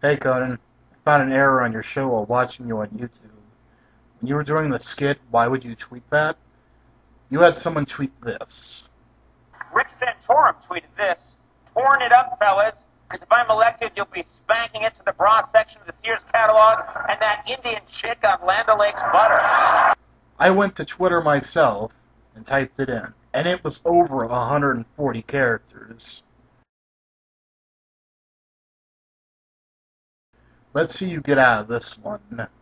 Hey Conan, I found an error on your show while watching you on YouTube. When you were doing the skit, why would you tweet that? You had someone tweet this. Rick Santorum tweeted this: "Pouring it up, fellas, because if I'm elected, you'll be spanking it to the bra section of the Sears catalog and that Indian chick on Land O'Lakes butter." I went to Twitter myself and typed it in, and it was over 140 characters. Let's see you get out of this one.